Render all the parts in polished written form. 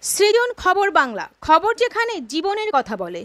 সৃজন খবর বাংলা, খবর যেখানে জীবনের কথা বলে।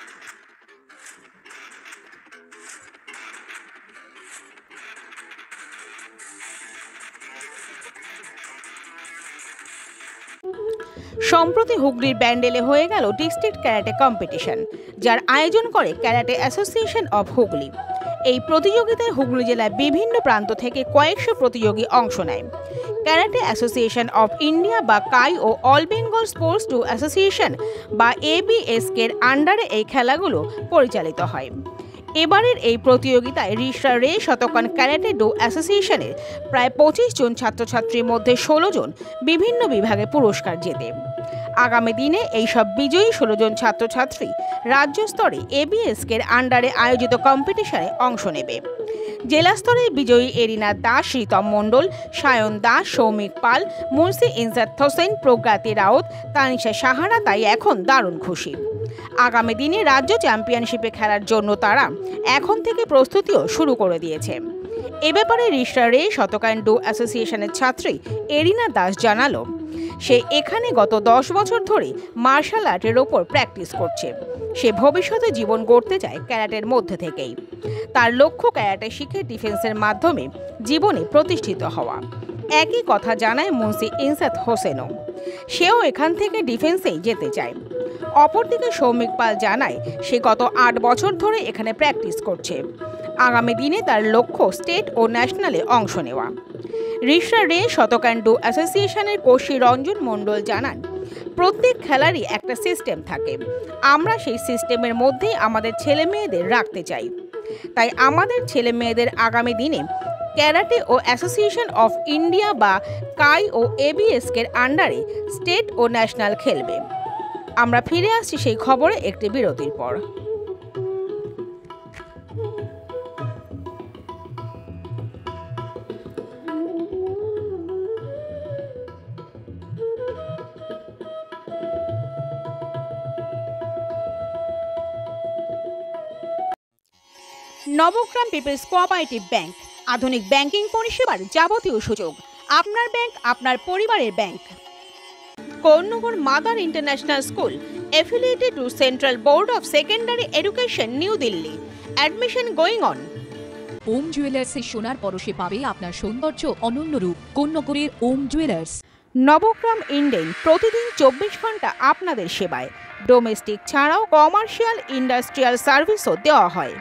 সম্প্রতি হুগলির ব্যান্ডেলে হয়ে গেল ডিস্ট্রিক্ট ক্যারাটে কম্পিটিশন, যার আয়োজন করে ক্যারাটে অ্যাসোসিয়েশন অব হুগলি। এই প্রতিযোগিতায় হুগলি জেলার বিভিন্ন প্রান্ত থেকে কয়েকশো প্রতিযোগী অংশ নেয়। ক্যারাটে অ্যাসোসিয়েশন অব ইন্ডিয়া বা কাই ও অল বেঙ্গল স্পোর্টস ডু অ্যাসোসিয়েশন বা ABSK-এর আন্ডারে এই খেলাগুলো পরিচালিত হয়। এবারের এই প্রতিযোগিতায় রিশরা রে শতকান ক্যারাটে ডো অ্যাসোসিয়েশনের প্রায় 25 জন ছাত্রছাত্রীর মধ্যে 16 জন বিভিন্ন বিভাগে পুরস্কার জেতে। আগামী দিনে এইসব বিজয়ী 16 জন ছাত্রছাত্রী রাজ্য স্তরে ABSK-এর আন্ডারে আয়োজিত কম্পিটিশনে অংশ নেবে। জেলা স্তরে বিজয়ী এরিনা দাস, রিতম মণ্ডল, সায়ন দাস, সৌমিক পাল, মুন্সি ইনজাত হোসেন, প্রজ্ঞাতি রাউত, তানিশা সাহারা তাই এখন দারুণ খুশি। আগামী দিনে রাজ্য চ্যাম্পিয়নশিপে খেলার জন্য তারা এখন থেকে প্রস্তুতিও শুরু করে দিয়েছে। এ ব্যাপারে রিশরা রে শতকান ডো অ্যাসোসিয়েশনের ছাত্রী এরিনা দাস জানালো, সে এখানে গত 10 বছর ধরে মার্শাল আর্টের ওপর প্র্যাকটিস করছে। সে ভবিষ্যতে জীবন গড়তে চায় ক্যারাটের মধ্যে থেকেই। তার লক্ষ্য ক্যারাটে শিখে ডিফেন্সের মাধ্যমে জীবনে প্রতিষ্ঠিত হওয়া। একই কথা জানায় মুন্সি ইনজাত হোসেনও, সেও এখান থেকে ডিফেন্সেই যেতে চায়। অপরদিকে সৌমিক পাল জানায়, সে গত 8 বছর ধরে এখানে প্র্যাকটিস করছে। আগামী দিনে তার লক্ষ্য স্টেট ও ন্যাশনালে অংশ নেওয়া। রিশরা রে শতকান ডো অ্যাসোসিয়েশনের কোষী রঞ্জন মণ্ডল জানান, প্রত্যেক খেলারই একটা সিস্টেম থাকে। আমরা সেই সিস্টেমের মধ্যেই আমাদের ছেলে মেয়েদের রাখতে চাই। তাই আমাদের ছেলে মেয়েদের আগামী দিনে ক্যারাটে ও অ্যাসোসিয়েশন অফ ইন্ডিয়া বা কাই ও ABSK-এর আন্ডারে স্টেট ও ন্যাশনাল খেলবে। আমরা ফিরে আসছি সেই খবরে একটি বিরতির পর। নবগ্রাম পিপলস কোঅপারেটিভ ব্যাংক, আধুনিক ব্যাংকিং পরিষেবার যাবতীয় সুযোগ। আপনার ব্যাংক, আপনার পরিবারের bank. Karnanagar mother international school, affiliated to Central Board of Secondary Education, New Delhi. Admission going on. Om জুয়েলার্সের সোনার পরশে পাবে আপনার সৌন্দর্য অনন্য রূপ। কর্ণনগরের ওম জুয়েলার্স। নবগ্রাম ইন্ডেন প্রতিদিন 24 ঘন্টা আপনাদের সেবায়। ডোমেস্টিক ছাড়াও কমার্শিয়াল ইন্ডাস্ট্রিয়াল সার্ভিসও দেওয়া হয়।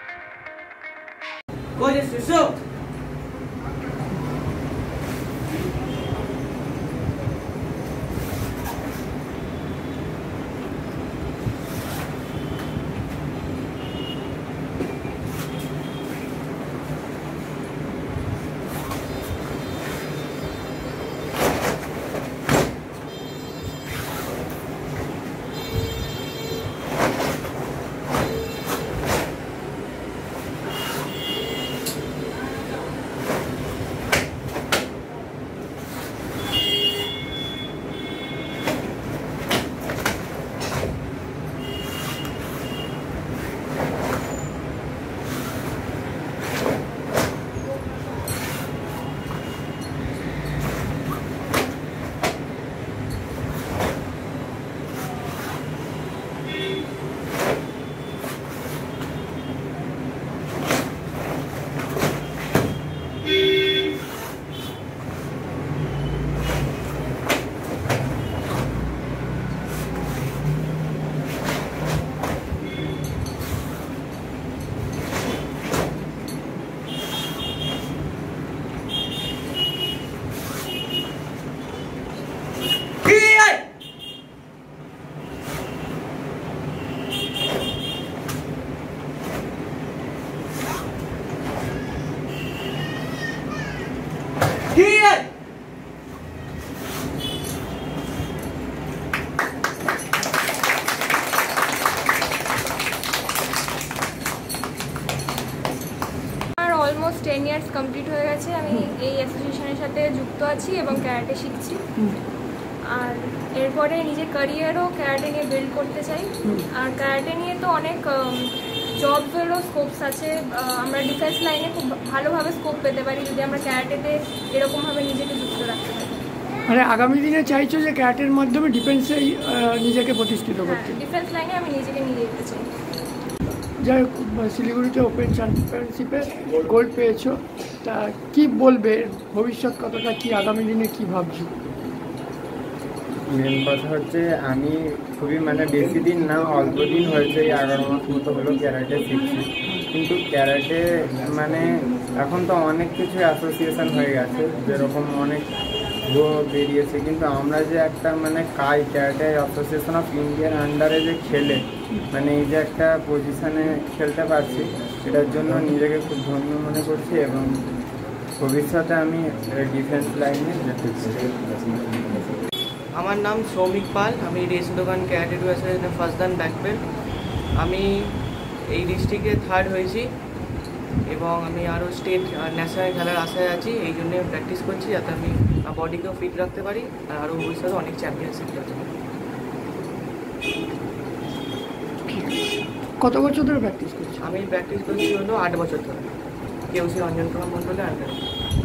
অলমোস্ট 10 ইয়ার্স কমপ্লিট হয়ে গেছে। আমি এই অ্যাসোসিয়েশনের সাথে যুক্ত আছি এবং ক্যারাটে শিখছি। আর এরপরে নিজের ক্যারিয়ারও ক্যারাটে নিয়ে বিল্ড করতে চাই। আর ক্যারাটে নিয়ে তো অনেক জবগুলো স্কোপস আছে। আমরা ডিফেন্স লাইনে খুব ভালোভাবে স্কোপ পেতে পারি যদি আমরা ক্যারাটেতে এরকমভাবে নিজেকে যুক্ত রাখতে পারি। মানে আগামী দিনে চাইছো যে ক্যারাটের মাধ্যমে ডিফেন্সে নিজেকে প্রতিষ্ঠিত হ্যাঁ, করতে? ডিফেন্স লাইনে আমি নিজেকে নিয়ে যেতে চাই। যাই হোক, শিলিগুড়িতে ওপেন চ্যাম্পিয়নশিপে গোল্ড পেয়েছো, তা কি বলবে ভবিষ্যৎ কতটা, কি আগামী দিনে কি ভাবছো? মেন কথা হচ্ছে আমি খুবই বেশি দিন না, অল্প দিন হয়েছে, এই 11 মাস মতো হলো ক্যারাটে শিখছি। কিন্তু ক্যারাটে এখন তো অনেক কিছু অ্যাসোসিয়েশন হয়ে গেছে, যেরকম অনেক বেরিয়েছে, কিন্তু আমরা যে একটা ক্যারাটে অ্যাসোসিয়েশন অফ ইন্ডিয়ার আন্ডারে যে খেলে এই যে একটা পজিশনে খেলতে পারছি, এটার জন্য নিজেকে খুব ধন্য মনে করছি এবং ভবিষ্যতে আমি ডিফেন্স লাইনে যেতে চাই। আমার নাম সৌমিক পাল, আমি রেসদোকান ক্যারাটে অ্যাসোসিয়েশনের ফার্স্ট দান ব্ল্যাক বেল্ট। আমি এই ডিস্ট্রিক্টে 3rd হয়েছি এবং আমি আরও স্টেট ন্যাশনাল খেলার আশায় আছি। এই জন্য প্র্যাকটিস করছি যাতে আমি বডিকেও ফিট রাখতে পারি আর আরও ভবিষ্যতে অনেক চ্যাম্পিয়নশিপ খেলতে পারি। কত বছর ধরে প্র্যাকটিস করছো? আমি প্র্যাকটিস করছি হলো 8 বছর ধরে, কেউসি রঞ্জন কুমার মণ্ডলের আন্ডারে।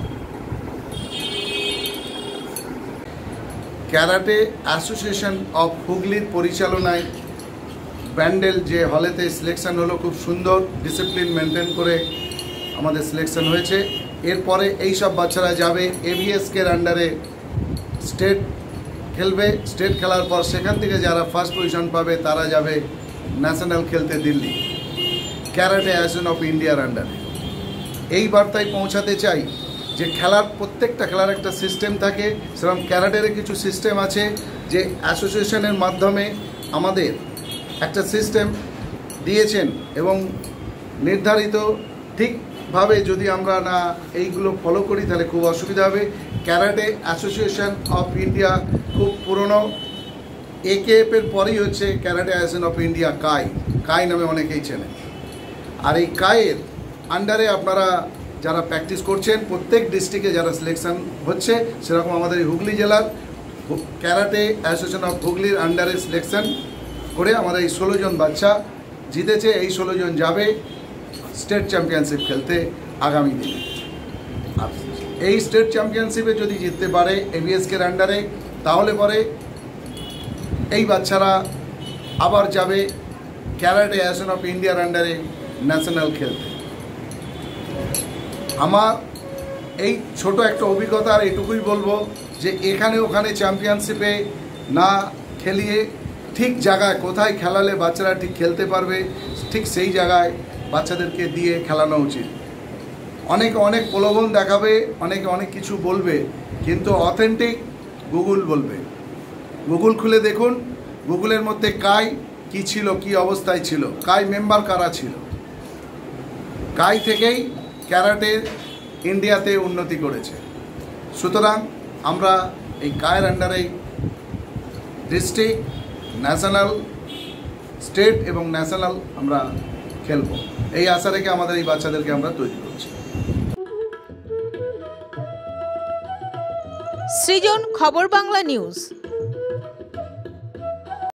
ক্যারাটে অ্যাসোসিয়েশন অফ হুগলির পরিচালনায় ব্যান্ডেল যে হলেতে সিলেকশন হলো, খুব সুন্দর ডিসিপ্লিন মেনটেন করে আমাদের সিলেকশন হয়েছে। এরপরে এই সব বাচ্চারা যাবে এভিএসকের আন্ডারে স্টেট খেলবে। স্টেট খেলার পর সেখান থেকে যারা ফার্স্ট পজিশন পাবে তারা যাবে ন্যাশনাল খেলতে দিল্লি, ক্যারাটে অ্যাসোসিয়েশন অফ ইন্ডিয়ার আন্ডারে। এই বার্তায় পৌঁছাতে চাই যে প্রত্যেকটা খেলার একটা সিস্টেম থাকে, সেরকম ক্যারাটের কিছু সিস্টেম আছে যে অ্যাসোসিয়েশনের মাধ্যমে আমাদের একটা সিস্টেম দিয়েছেন এবং নির্ধারিত ঠিকভাবে যদি আমরা না এইগুলো ফলো করি তাহলে খুব অসুবিধা হবে। ক্যারাটে অ্যাসোসিয়েশন অফ ইন্ডিয়া খুব পুরনো, একেএফের পরেই হচ্ছে karate association of India, KAI নামে অনেকেই চেনেন। আর এই কাইয়ের আন্ডারে আপনারা যারা প্র্যাকটিস করছেন, প্রত্যেক ডিস্ট্রিক্টে যারা সিলেকশন হচ্ছে, সেরকম আমাদের হুগলি জেলার ক্যারাটে অ্যাসোসিয়েশন অফ হুগলির আন্ডারে সিলেকশন করে আমাদের এই 16 জন বাচ্চা জিতেছে। এই 16 জন যাবে স্টেট চ্যাম্পিয়নশিপ খেলতে আগামী দিনে। এই স্টেট চ্যাম্পিয়নশিপে যদি জিততে পারে এভিএসকের আন্ডারে, তাহলে পরে এই বাচ্চারা আবার যাবে ক্যারাটে অ্যাসোসিয়েশন অফ ইন্ডিয়ার আন্ডারে ন্যাশনাল খেলতে। আমার এই ছোট একটা অভিজ্ঞতা, আর এইটুকুই বলবো যে এখানে ওখানে চ্যাম্পিয়নশিপে না খেলিয়ে ঠিক জায়গায় কোথায় খেলালে বাচ্চারা ঠিক খেলতে পারবে, ঠিক সেই জায়গায় বাচ্চাদেরকে দিয়ে খেলানো উচিত। অনেকে অনেক প্রলোভন দেখাবে, অনেকে অনেক কিছু বলবে, কিন্তু অথেন্টিক গুগল বলবে। গুগল খুলে দেখুন, গুগলের মধ্যে কাই কি ছিল, কি অবস্থায় ছিল, কাই মেম্বার কারা ছিল। কাই থেকেই ক্যারাটে ইন্ডিয়াতে উন্নতি করেছে। সুতরাং আমরা এই কায়ের আন্ডারে ডিস্ট্রিক্ট, ন্যাশনাল, স্টেট এবং ন্যাশনাল আমরা খেলব, এই আশা রেখে আমাদের এই বাচ্চাদেরকে আমরা তৈরি করছি। সৃজন, খবর বাংলা নিউজ।